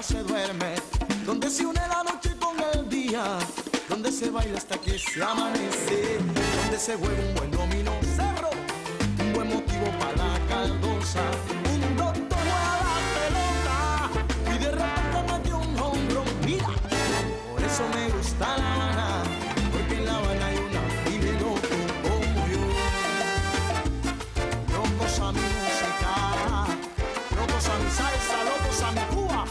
se duerme, donde se une la noche con el día, donde se baila hasta que se amanece, donde se juega un buen dominó cerro, un buen motivo para la caldosa, un doctor juega la pelota y de repente metió un hombro. Mira, por eso me gusta La Habana, porque en La Habana hay una pibe loco como yo, locos a mi música, locos a mi salsa, locos a mi Cuba.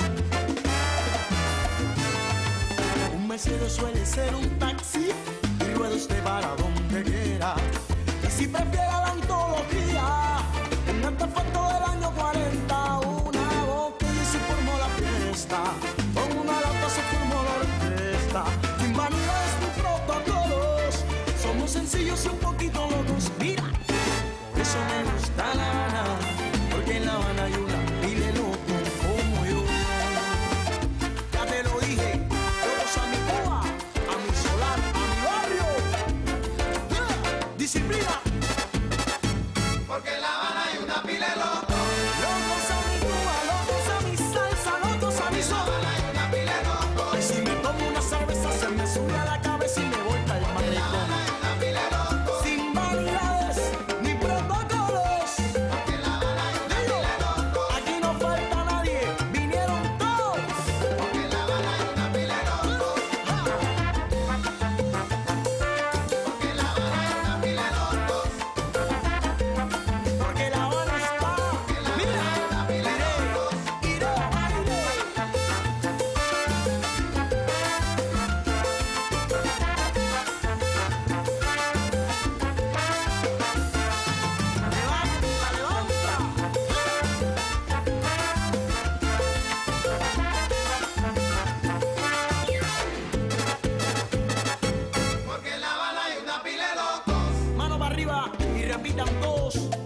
Un Mercedes suele ser un taxi y rueda usted para donde quiera. Y si prefiere la antología, un artefacto del año 40, una botella y se formó la fiesta, con una lata se formó la orquesta. Sin vanidades ni protocolos, somos sencillos y un poquito locos. Mira, por eso me gusta La Habana, porque en La Habana hay una pile loco como yo. Ya te lo dije, locos a mi Cuba, a mi solar, a mi barrio. Yeah. Disciplina. Porque en La Habana hay una pila de locos. Locos a mi Cuba, locos a mi salsa, locos a mi En La sol. Habana hay una pila de locos. Y si me tomo una cerveza se me sube a la cabeza y me voy para el En La Habana malecón. hay una pila de locos. Sin vanidades ni protocolos. Porque en La Habana hay una Digo, pila de locos. aquí no falta nadie, vinieron todos. Porque en La Habana hay una pila de locos. Porque en La Habana hay una pila de locos. Porque La Habana está, mira, iré a baile. Levanta, levanta. Porque en La Habana hay una pila de locos. Mano para arriba y repitan todos.